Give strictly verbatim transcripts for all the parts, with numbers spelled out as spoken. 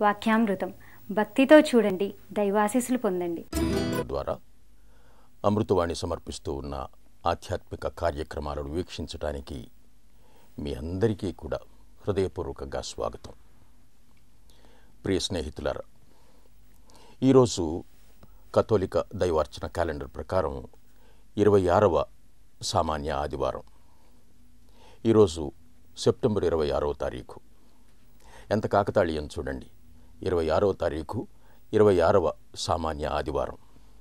వాక్యామృతం భక్తితో చూడండి, దైవాశీస్సులు పొందండి. ద్వారా అమృతవాణి సమర్పిస్తూ ఉన్న ఆధ్యాత్మిక కార్యక్రమాలను వీక్షించడానికి మీ అందరికీ కూడా హృదయపూర్వకంగా స్వాగతం. ప్రియ స్నేహితులారా, ఈరోజు కథోలిక దైవార్చన క్యాలెండర్ ప్రకారం ఇరవై ఆరవ సామాన్య ఆదివారం. ఈరోజు సెప్టెంబర్ ఇరవై ఆరవ తారీఖు. ఎంత కాకతాళీయం చూడండి, ఇరవై ఆరవ తారీఖు ఇరవై ఆరవ సామాన్య ఆదివారం.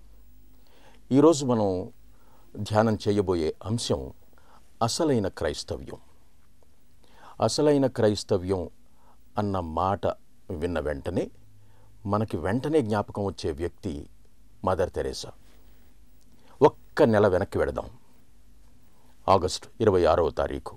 ఈరోజు మనం ధ్యానం చేయబోయే అంశం అసలైన క్రైస్తవ్యం. అసలైన క్రైస్తవ్యం అన్న మాట విన్న వెంటనే మనకి వెంటనే జ్ఞాపకం వచ్చే వ్యక్తి మదర్ తెరేసా. ఒక్క నెల వెనక్కి వెడదాం. ఆగస్టు ఇరవై ఆరవ తారీఖు.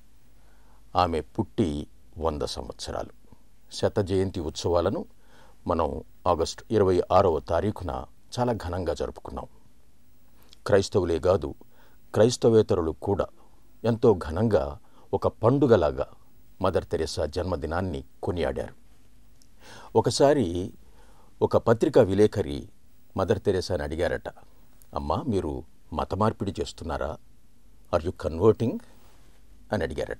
ఆమె పుట్టి వంద సంవత్సరాలు. శత జయంతి ఉత్సవాలను మనం ఆగస్టు ఇరవై ఆరవ తారీఖున చాలా ఘనంగా జరుపుకున్నాం. క్రైస్తవులే కాదు, క్రైస్తవేతరులు కూడా ఎంతో ఘనంగా ఒక పండుగలాగా మదర్ తెరేసా జన్మదినాన్ని కొనియాడారు. ఒకసారి ఒక పత్రికా విలేకరి మదర్ తెరేసాని అడిగారట, అమ్మా మీరు మత మార్పిడి చేస్తున్నారా? ఆర్ యు కన్వర్టింగ్ అని అడిగారట.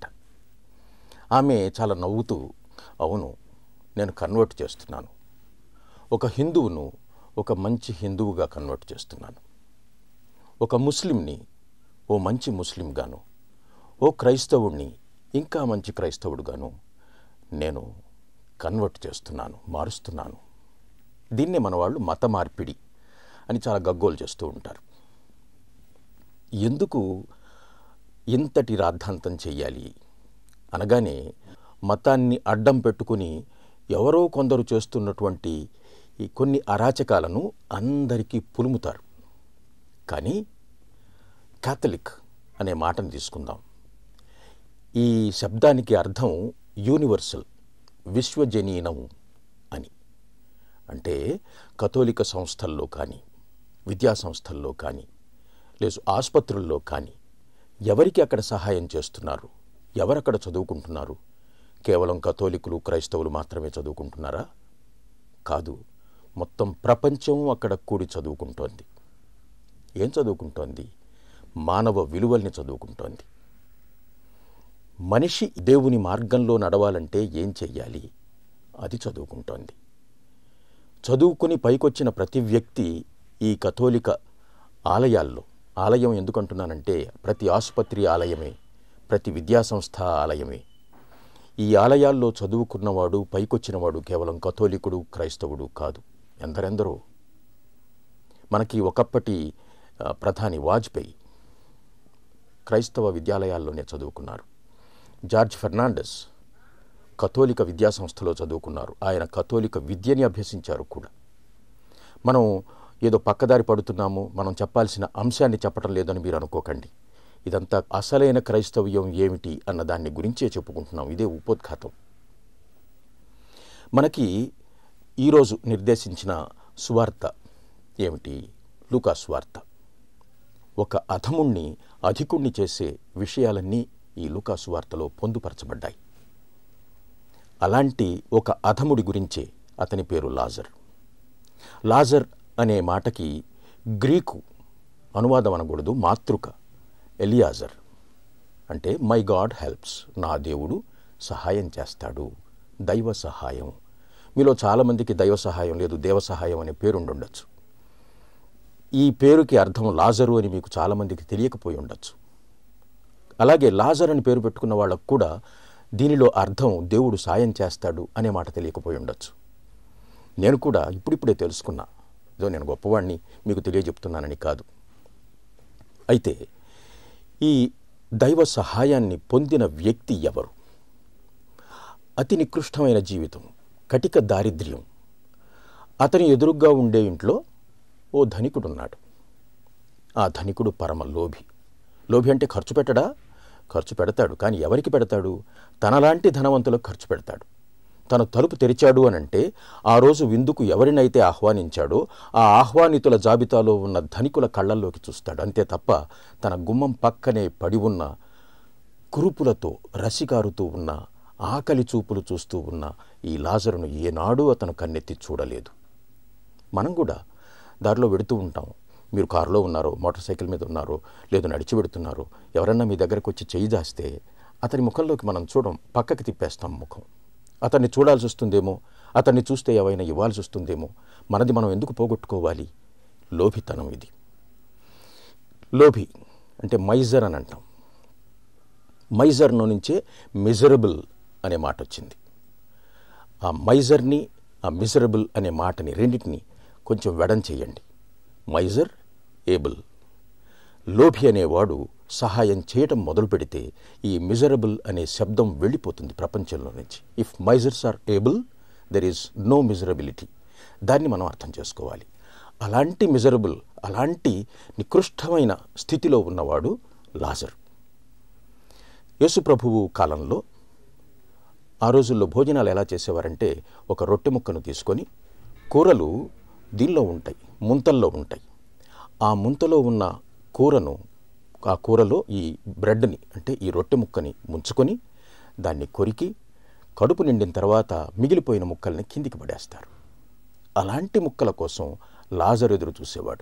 ఆమె చాలా నవ్వుతూ, అవును, నేను కన్వర్ట్ చేస్తున్నాను. ఒక హిందువును ఒక మంచి హిందువుగా కన్వర్ట్ చేస్తున్నాను. ఒక ముస్లింని ఓ మంచి ముస్లింగాను, ఓ క్రైస్తవుణ్ణి ఇంకా మంచి క్రైస్తవుడుగాను నేను కన్వర్ట్ చేస్తున్నాను, మారుస్తున్నాను. దీన్నే మన వాళ్ళు మత మార్పిడి అని చాలా గగ్గోలు చేస్తూ ఉంటారు. ఎందుకు ఇంతటి రాద్ధాంతం చెయ్యాలి అనగానే మతాన్ని అడ్డం పెట్టుకుని ఎవరో కొందరు చేస్తున్నటువంటి ఈ కొన్ని అరాచకాలను అందరికీ పులుముతారు. కానీ కాథలిక్ అనే మాటను తీసుకుందాం. ఈ శబ్దానికి అర్థం యూనివర్సల్, విశ్వజనీనం అని. అంటే కథోలిక సంస్థల్లో కానీ, విద్యా సంస్థల్లో కానీ, లేదు ఆసుపత్రుల్లో కానీ ఎవరికి అక్కడ సహాయం చేస్తున్నారు? ఎవరక్కడ చదువుకుంటున్నారు? కేవలం కథోలికులు, క్రైస్తవులు మాత్రమే చదువుకుంటున్నారా? కాదు, మొత్తం ప్రపంచం అక్కడ కూడి చదువుకుంటోంది. ఏం చదువుకుంటోంది? మానవ విలువల్ని చదువుకుంటోంది. మనిషి దేవుని మార్గంలో నడవాలంటే ఏం చెయ్యాలి అది చదువుకుంటోంది. చదువుకుని పైకొచ్చిన ప్రతి వ్యక్తి ఈ కథోలిక ఆలయాల్లో, ఆలయం ఎందుకంటున్నానంటే ప్రతి ఆసుపత్రి ఆలయమే, ప్రతి విద్యాసంస్థ ఆలయమే. ఈ ఆలయాల్లో చదువుకున్నవాడు, పైకొచ్చినవాడు కేవలం కథోలికుడు, క్రైస్తవుడు కాదు, ఎందరెందరో. మనకి ఒకప్పటి ప్రధాని వాజ్పేయి క్రైస్తవ విద్యాలయాల్లోనే చదువుకున్నారు. జార్జ్ ఫెర్నాండెస్ కథోలిక విద్యాసంస్థలో చదువుకున్నారు. ఆయన కథోలిక విద్యని అభ్యసించారు కూడా. మనం ఏదో పక్కదారి పడుతున్నాము, మనం చెప్పాల్సిన అంశాన్ని చెప్పటం లేదని మీరు అనుకోకండి. ఇదంతా అసలైన క్రైస్తవ్యం ఏమిటి అన్న దాన్ని గురించే చెప్పుకుంటున్నాం. ఇదే ఉపోద్ఘాతం. మనకి ఈరోజు నిర్దేశించిన సువార్త ఏమిటి? లూకా సువార్త. ఒక అధముణ్ణి అధికుణ్ణి చేసే విషయాలన్నీ ఈ లూకా సువార్తలో పొందుపరచబడ్డాయి. అలాంటి ఒక అధముడి గురించే, అతని పేరు లాజర్. లాజర్ అనే మాటకి గ్రీకు అనువాదం అనకూడదు, మాతృక ఎలియాజర్. అంటే మై గాడ్ హెల్ప్స్, నా దేవుడు సహాయం చేస్తాడు, దైవ సహాయం. మీలో చాలామందికి దైవ సహాయం లేదు, దేవ సహాయం అనే పేరు ఉండొచ్చు. ఈ పేరుకి అర్థం లాజరు అని మీకు చాలామందికి తెలియకపోయి ఉండొచ్చు. అలాగే లాజర్ అని పేరు పెట్టుకున్న వాళ్ళకు కూడా దీనిలో అర్థం దేవుడు సాయం చేస్తాడు అనే మాట తెలియకపోయి ఉండొచ్చు. నేను కూడా ఇప్పుడిప్పుడే తెలుసుకున్నా. ఏదో నేను గొప్పవాడిని మీకు తెలియజెప్తున్నానని కాదు. అయితే ఈ దైవ సహాయాన్ని పొందిన వ్యక్తి ఎవరు? అతి నికృష్టమైన జీవితం, కటిక దారిద్ర్యం. అతని ఎదురుగ్గా ఉండే ఇంట్లో ఓ ధనికుడున్నాడు. ఆ ధనికుడు పరమ లోభి. లోభి అంటే ఖర్చు పెట్టడా? ఖర్చు పెడతాడు. కానీ ఎవరికి పెడతాడు? తనలాంటి ధనవంతులకు ఖర్చు పెడతాడు. తన తలుపు తెరిచాడు అనంటే ఆ రోజు విందుకు ఎవరినైతే ఆహ్వానించాడో ఆ ఆహ్వానితుల జాబితాలో ఉన్న ధనికుల కళ్ళల్లోకి చూస్తాడు. అంతే తప్ప తన గుమ్మం పక్కనే పడి ఉన్న కురుపులతో రసికారుతూ ఉన్న ఆకలి చూపులు చూస్తూ ఉన్న ఈ లాజరును ఏనాడూ అతను కన్నెత్తి చూడలేదు. మనం కూడా దారిలో వెడుతూ ఉంటాం. మీరు కారులో ఉన్నారో, మోటార్ సైకిల్ మీద ఉన్నారో, లేదు నడిచి వెడుతున్నారో, ఎవరన్నా మీ దగ్గరకు వచ్చి చెయ్యి దాస్తే అతని ముఖంలోకి మనం చూడం, పక్కకి తిప్పేస్తాం ముఖం. అతన్ని చూడాల్సి వస్తుందేమో, అతన్ని చూస్తే ఏవైనా ఇవ్వాల్సి వస్తుందేమో, మనది మనం ఎందుకు పోగొట్టుకోవాలి? లోభితనం ఇది. లోభి అంటే మైజర్ అని అంటాం. మైజర్లో నుంచే మిజరబుల్ అనే మాట వచ్చింది. ఆ మైజర్ని, ఆ మిజరబుల్ అనే మాటని రెండింటిని కొంచెం వెడం చేయండి. Miser, able. లోభి అనేవాడు సహాయం చేయటం మొదలు పెడితే ఈ మిజరబుల్ అనే శబ్దం వెళ్ళిపోతుంది ప్రపంచంలో నుంచి. If misers are able, there is no miserability. దాన్ని మనం అర్థం చేసుకోవాలి. అలాంటి మిజరబుల్, అలాంటి నికృష్టమైన స్థితిలో ఉన్నవాడు లాజర్. యేసు ప్రభువు కాలంలో ఆ రోజుల్లో భోజనాలు ఎలా చేసేవారంటే, ఒక రొట్టె ముక్కను తీసుకొని, కూరలు దీనిలో ఉంటాయి, ముంతల్లో ఉంటాయి. ఆ ముంతలో ఉన్న కూరను, ఆ కూరలో ఈ బ్రెడ్ని అంటే ఈ రొట్టె ముక్కని ముంచుకొని దాన్ని కొరికి కడుపు నిండిన తర్వాత మిగిలిపోయిన ముక్కల్ని కిందికి పడేస్తారు. అలాంటి ముక్కల కోసం లాజరు ఎదురు చూసేవాడు.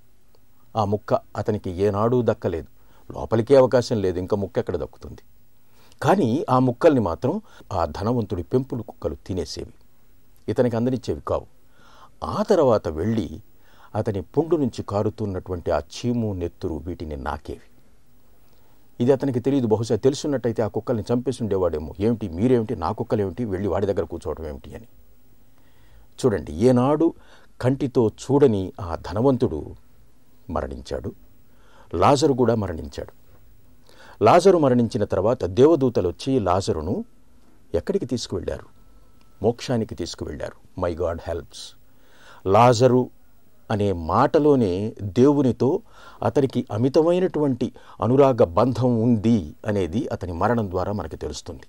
ఆ ముక్క అతనికి ఏనాడూ దక్కలేదు. లోపలికే అవకాశం లేదు, ఇంకా ముక్క ఎక్కడ దక్కుతుంది? కానీ ఆ ముక్కల్ని మాత్రం ఆ ధనవంతుడి పెంపుడు కుక్కలు తినేసేవి, ఇతనికి అందనిచ్చేవి కావు. ఆ తర్వాత వెళ్ళి అతని పుండు నుంచి కారుతున్నటువంటి ఆ చీము, నెత్తురు వీటిని నాకేవి. ఇది అతనికి తెలియదు. బహుశా తెలుసున్నట్టయితే ఆ కుక్కల్ని చంపేసి ఉండేవాడేమో. ఏమిటి మీరేమిటి, నా కుక్కలేమిటి, వెళ్ళి వాడి దగ్గర కూర్చోవడం ఏమిటి అని. చూడండి, ఏనాడు కంటితో చూడని ఆ ధనవంతుడు మరణించాడు. లాజరు కూడా మరణించాడు. లాజరు మరణించిన తర్వాత దేవదూతలు వచ్చి లాజరును ఎక్కడికి తీసుకువెళ్ళారు? మోక్షానికి తీసుకువెళ్ళారు. My God helps. లాజరు అనే మాటలోనే దేవునితో అతనికి అమితమైనటువంటి అనురాగ బంధం ఉంది అనేది అతని మరణం ద్వారా మనకి తెలుస్తుంది.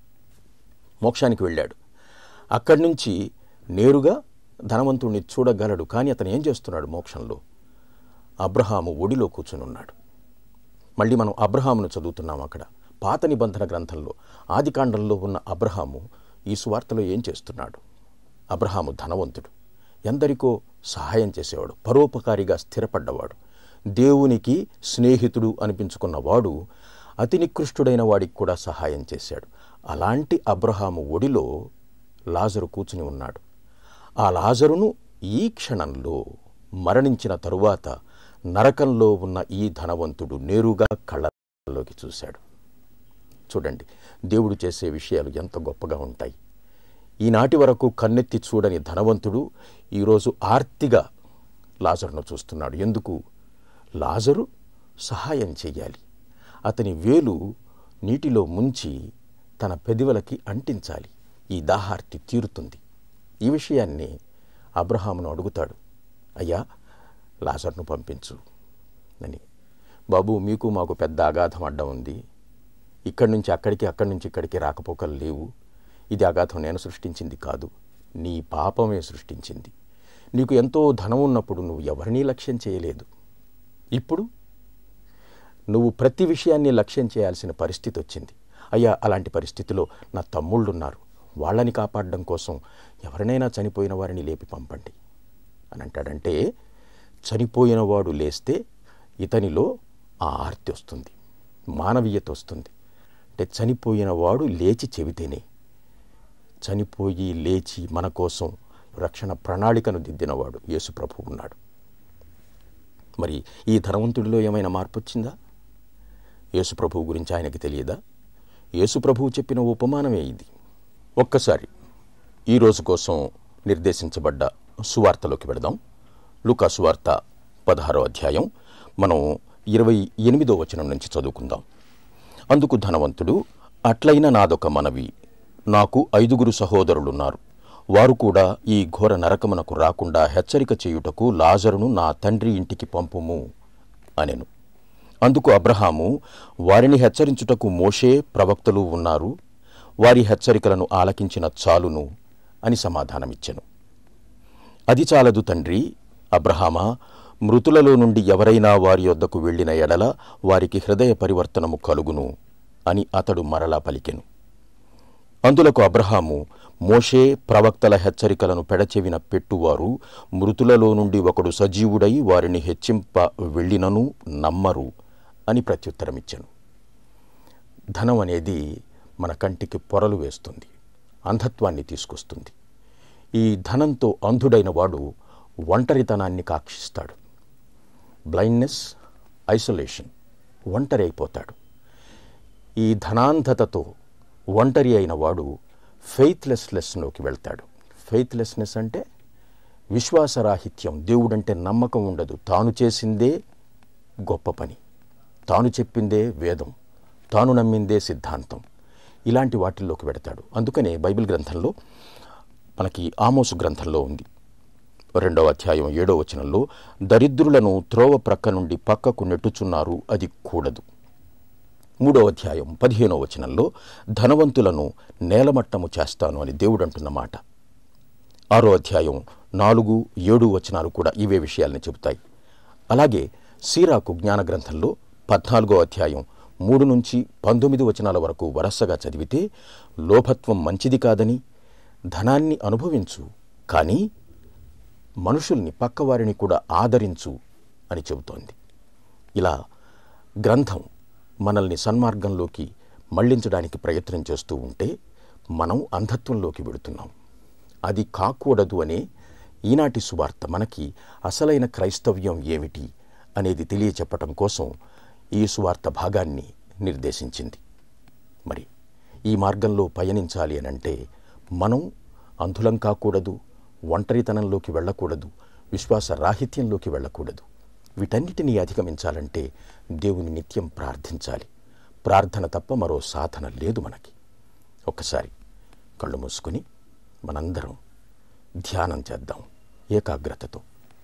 మోక్షానికి వెళ్ళాడు. అక్కడి నుంచి నేరుగా ధనవంతుడిని చూడగలడు. కానీ అతను ఏం చేస్తున్నాడు? మోక్షంలో అబ్రహాము ఒడిలో కూర్చుని ఉన్నాడు. మళ్ళీ మనం అబ్రహామును చదువుతున్నాం. అక్కడ పాత నిబంధన గ్రంథంలో ఆదికాండంలో ఉన్న అబ్రహాము ఈ సువార్తలో ఏం చేస్తున్నాడు? అబ్రహాము ధనవంతుడు, ఎందరికో సహాయం చేసేవాడు, పరోపకారిగా స్థిరపడ్డవాడు, దేవునికి స్నేహితుడు అనిపించుకున్నవాడు, అతి నికృష్టుడైన వాడికి కూడా సహాయం చేశాడు. అలాంటి అబ్రహాము ఒడిలో లాజరు కూర్చుని ఉన్నాడు. ఆ లాజరును ఈ క్షణంలో మరణించిన తరువాత నరకంలో ఉన్న ఈ ధనవంతుడు నేరుగా కళ్ళలోకి చూశాడు. చూడండి, దేవుడు చేసే విషయాలు ఎంత గొప్పగా ఉంటాయి. ఈనాటి వరకు కన్నెత్తి చూడని ధనవంతుడు ఈరోజు ఆర్తిగా లాజరును చూస్తున్నాడు. ఎందుకు? లాజరు సహాయం చెయ్యాలి. అతని వేలు నీటిలో ముంచి తన పెదవులకి అంటించాలి. ఈ దాహార్తి తీరుతుంది. ఈ విషయాన్ని అబ్రహామును అడుగుతాడు. అయ్యా, లాజర్ను పంపించు అని. బాబు, మీకు మాకు పెద్ద అగాధం అడ్డం ఉంది. ఇక్కడి నుంచి అక్కడికి, అక్కడి నుంచి ఇక్కడికి రాకపోకలు లేవు. ఇది అగాధం నేను సృష్టించింది కాదు, నీ పాపమే సృష్టించింది. నీకు ఎంతో ధనం ఉన్నప్పుడు నువ్వు ఎవరినీ లక్ష్యం చేయలేదు. ఇప్పుడు నువ్వు ప్రతి విషయాన్ని లక్ష్యం చేయాల్సిన పరిస్థితి వచ్చింది. అయ్యా, అలాంటి పరిస్థితిలో నా తమ్ముళ్ళు ఉన్నారు, వాళ్ళని కాపాడడం కోసం ఎవరినైనా చనిపోయిన వారిని లేపి పంపండి అని అంటాడంటే, చనిపోయిన వాడు లేస్తే ఇతనిలో ఆ ఆర్తి వస్తుంది, మానవీయత వస్తుంది. అంటే చనిపోయిన వాడు లేచి చెబితేనే, చనిపోయి లేచి మన కోసం రక్షణ ప్రణాళికను దిద్దినవాడు యేసు ప్రభువు ఉన్నాడు. మరి ఈ ధనవంతుడిలో ఏమైనా మార్పు వచ్చిందా? యేసు ప్రభువు గురించి ఆయనకి తెలియదా? యేసు ప్రభువు చెప్పిన ఉపమానమే ఇది. ఒక్కసారి ఈరోజు కోసం నిర్దేశించబడ్డ సువార్తలోకి వెళదాం. లూకా సువార్త పదహారో అధ్యాయం మనం ఇరవై ఎనిమిదో వచనం నుంచి చదువుకుందాం. అందుకు ధనవంతుడు, అట్లయిన నాదొక మనవి, నాకు ఐదుగురు సహోదరులున్నారు. వారు కూడా ఈ ఘోర నరకమునకు రాకుండా హెచ్చరిక చేయుటకు లాజరును నా తండ్రి ఇంటికి పంపుము అనెను. అందుకు అబ్రహాము, వారిని హెచ్చరించుటకు మోషే, ప్రవక్తలు ఉన్నారు, వారి హెచ్చరికలను ఆలకించిన చాలును అని సమాధానమిచ్చెను. అది చాలదు తండ్రి, అబ్రహామా, మృతులలో నుండి ఎవరైనా వారి యొద్దకు వెళ్ళిన ఎడల వారికి హృదయ పరివర్తనము కలుగును అని అతడు మరలా పలికెను. అందులకు అబ్రహాము, మోషే ప్రవక్తల హెచ్చరికలను పెడచెవిన పెట్టువారు మృతులలో నుండి ఒకడు సజీవుడై వారిని హెచ్చింప వెళ్ళినను నమ్మరు అని ప్రత్యుత్తరమిచ్చాను. ధనం అనేది మన కంటికి పొరలు వేస్తుంది, అంధత్వాన్ని తీసుకొస్తుంది. ఈ ధనంతో అంధుడైన వాడు ఒంటరితనాన్ని కాక్షిస్తాడు. బ్లైండ్నెస్, ఐసోలేషన్, ఒంటరి అయిపోతాడు. ఈ ధనాంధతతో ఒంటరి అయిన వాడు ఫెయిత్లెస్నెస్లోకి వెళ్తాడు. ఫెయిత్లెస్నెస్ అంటే విశ్వాసరాహిత్యం, దేవుడంటే నమ్మకం ఉండదు, తాను చేసిందే గొప్ప పని, తాను చెప్పిందే వేదం, తాను నమ్మిందే సిద్ధాంతం, ఇలాంటి వాటిల్లోకి వెడతాడు. అందుకనే బైబిల్ గ్రంథంలో మనకి ఆమోసు గ్రంథంలో ఉంది, రెండవ అధ్యాయం ఏడో వచనంలో, దరిద్రులను త్రోవ ప్రక్క నుండి పక్కకు నెట్టుచున్నారు, అది కూడదు. మూడో అధ్యాయం పదిహేనో వచనంలో, ధనవంతులను నేలమట్టము చేస్తాను అని దేవుడు అంటున్న మాట. ఆరో అధ్యాయం నాలుగు ఏడు వచనాలు కూడా ఇవే విషయాల్ని చెబుతాయి. అలాగే సీరాకు జ్ఞాన గ్రంథంలో పద్నాలుగో అధ్యాయం మూడు నుంచి పంతొమ్మిది వచనాల వరకు వరసగా చదివితే, లోభత్వం మంచిది కాదని, ధనాన్ని అనుభవించు కానీ మనుషుల్ని, పక్కవారిని కూడా ఆదరించు అని చెబుతోంది. ఇలా గ్రంథం మనల్ని సన్మార్గంలోకి మళ్లించడానికి ప్రయత్నం చేస్తూ ఉంటే మనం అంధత్వంలోకి వెడుతున్నాం. అది కాకూడదు అనే ఈనాటి సువార్త మనకి అసలైన క్రైస్తవ్యం ఏమిటి అనేది తెలియచెప్పటం కోసం ఈ సువార్త భాగాన్ని నిర్దేశించింది. మరి ఈ మార్గంలో పయనించాలి అనంటే మనం అంధులం కాకూడదు, ఒంటరితనంలోకి వెళ్ళకూడదు, విశ్వాస రాహిత్యంలోకి వెళ్ళకూడదు. వీటన్నిటినీ అధిగమించాలంటే దేవుని నిత్యం ప్రార్థించాలి. ప్రార్థన తప్ప మరో సాధన లేదు మనకి. ఒక్కసారి కళ్ళు మూసుకుని మనందరం ధ్యానం చేద్దాం ఏకాగ్రతతో.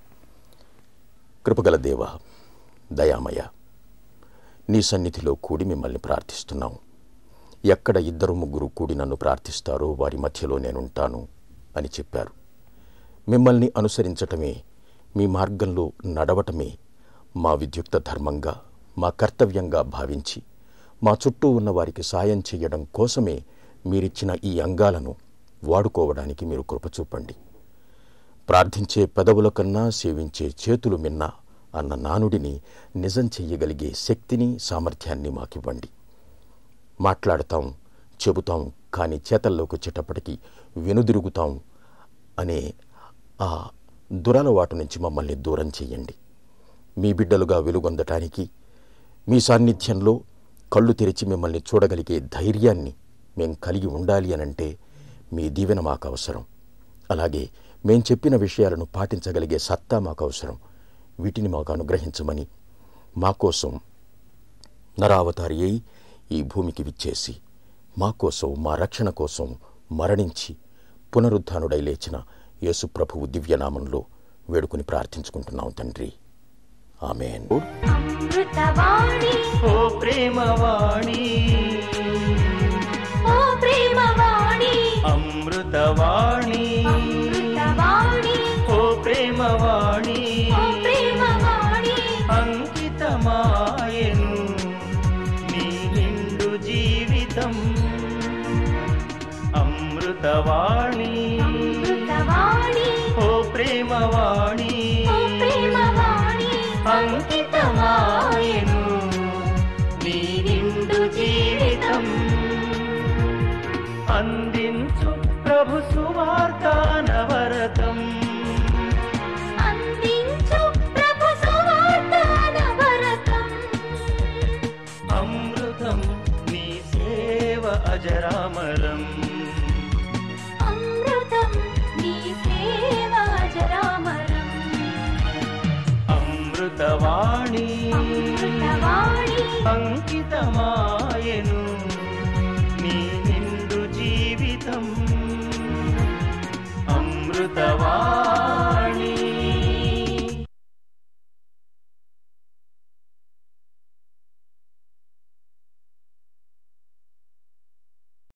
కృపగల దేవ, దయామయ, నీ సన్నిధిలో కూడి మిమ్మల్ని ప్రార్థిస్తున్నాం. ఎక్కడ ఇద్దరు ముగ్గురు కూడి నన్ను ప్రార్థిస్తారో వారి మధ్యలో నేనుంటాను అని చెప్పారు. మిమ్మల్ని అనుసరించటమే, మీ మార్గంలో నడవటమే మా విద్యుక్త ధర్మంగా, మా కర్తవ్యంగా భావించి మా చుట్టూ ఉన్న వారికి సాయం చేయడం కోసమే మీరిచ్చిన ఈ అంగాలను వాడుకోవడానికి మీరు కృప చూపండి. ప్రార్థించే పెదవుల కన్నా సేవించే చేతులు మిన్నా అన్న నానుడిని నిజం చెయ్యగలిగే శక్తిని, సామర్థ్యాన్ని మాకివ్వండి. మాట్లాడతాం, చెబుతాం, కానీ చేతల్లోకి వచ్చేటప్పటికీ వెనుదిరుగుతాం అనే ఆ దురలవాటు నుంచి మమ్మల్ని దూరం చెయ్యండి. మీ బిడ్డలుగా వెలుగొందటానికి, మీ సాన్నిధ్యంలో కళ్ళు తెరిచి మిమ్మల్ని చూడగలిగే ధైర్యాన్ని మేం కలిగి ఉండాలి అనంటే మీ దీవెన మాకు అవసరం. అలాగే మేం చెప్పిన విషయాలను పాటించగలిగే సత్తా మాకు అవసరం. వీటిని మాకు అనుగ్రహించమని, మా కోసం నరావతారి అయి ఈ భూమికి విచ్చేసి మా కోసం, మా రక్షణ కోసం మరణించి పునరుద్ధానుడై లేచిన యేసు ప్రభువు దివ్యనామంలో వేడుకుని ప్రార్థించుకుంటున్నాం తండ్రి. ఆమేన్. అమృతవాణి ఓ ప్రేమవాణి, ఓ ప్రేమవాణి, అమృతవాణి, అమృతవాణి, ఓ ప్రేమవాణి, ఓ ప్రేమవాణి, అంకితమాయెను నీ నిండు జీవితం. అమృతవాణి, అమృతవాణి, ఓ ప్రేమవాణి, ఓ ప్రేమవాణి, అంకితమాయెను నీ నిండు జీవితం. అందించు ప్రభు సువార్త నవరతం, అందించు ప్రభు సువార్త నవరతం. అమృతం నీ సేవ అజరామరం, అమృతం నీ సేవ అజరామరం. అమృతవాణి, అమృతవాణి, అంకితమాయెను నీ నిండు జీవితం. అమృతవాణి.